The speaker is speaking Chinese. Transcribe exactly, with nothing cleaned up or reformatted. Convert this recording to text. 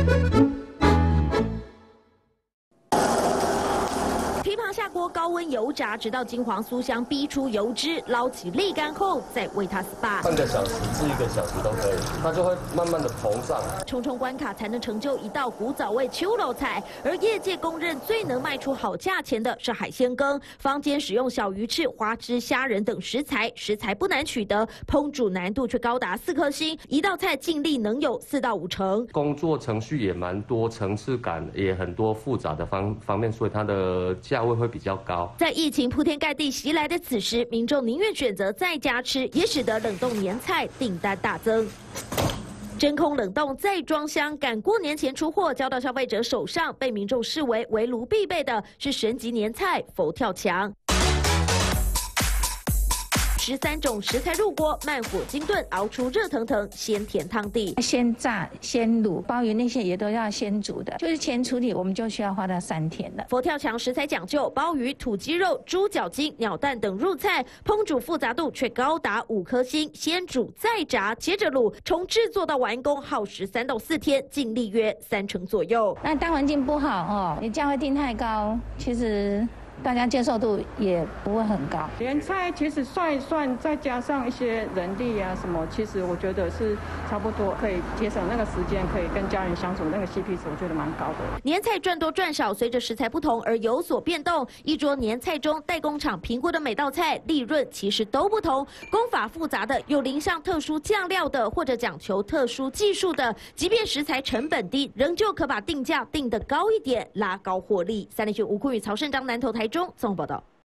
蹄膀下锅高温油炸，直到金黄酥香，逼出油脂，捞起沥干后再为它 S P A。 半个小时至一个小时都可以，它就会慢慢的膨胀。 重重关卡才能成就一道古早味秋老菜，而业界公认最能卖出好价钱的是海鲜羹。坊间使用小鱼翅、花枝、虾仁等食材，食材不难取得，烹煮难度却高达四颗星，一道菜净利能有四到五成。 工作程序也蛮多，层次感也很多复杂的方方面，所以它的价位会比较高。 在疫情铺天盖地袭来的此时，民众宁愿选择在家吃，也使得冷冻年菜订单大增。真空冷冻再装箱，赶过年前出货，交到消费者手上，被民众视为围炉必备的是神级年菜佛跳墙。十三种食材入锅，慢火精炖，熬出热腾腾鲜甜汤底。 先炸、先卤，鲍鱼那些也都要先煮的，就是前处理我们就需要花到三天了。 佛跳墙食材讲究，鲍鱼、土鸡肉、猪脚筋、鸟蛋等入菜，烹煮复杂度却高达五颗星。先煮再炸，接着卤，从制作到完工耗时三到四天，净利约三成左右。 那大环境不好哦，你价位定太高，其实大家接受度也不会很高。 年菜其实算一算，再加上一些人力啊什么，其实我觉得是差不多可以节省那个时间，可以跟家人相处，那个 C P 值我觉得蛮高的。 年菜赚多赚少，随着食材不同而有所变动。一桌年菜中，代工厂评估的每道菜利润其实都不同，工法复杂的，有淋上特殊酱料的，或者讲求特殊技术的，即便食材成本低，仍旧可把定价定得高一点，拉高获利。三立讯吴坤宇、曹胜章南投台中综合报道。